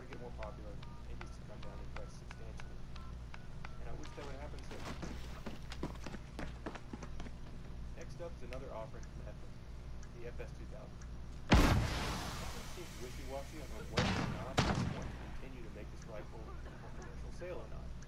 get more popular and used to come down in price substantially. And I wish that would happen soon. Next up is another offering from FS, the FS2000. It seems wishy-washy on whether or not they want to continue to make this rifle for commercial sale or not.